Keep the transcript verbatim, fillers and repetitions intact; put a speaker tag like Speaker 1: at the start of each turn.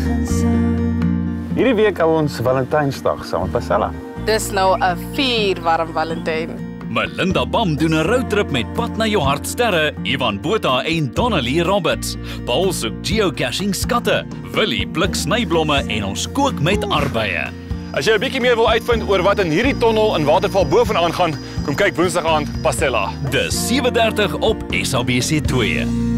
Speaker 1: Hierdie week hou ons Valentynsdag saam met Pasella.
Speaker 2: Dis nou 'n vier warm Valentyn.
Speaker 3: Melinda Bam doen 'n roadtrip met Pad na jou hartsterre, Ivan Botha en Donnelly Roberts. Paul soek geocaching skatte, Willie pluk snyblomme en ons kook met arbeie.
Speaker 4: As jy 'n bietjie meer wil uitvind oor wat in hierdie tonnel in Waterval bovenaan gaan, kom kyk Woensdag aand Pasella.
Speaker 3: Dis sewe dertig op S A B C twee.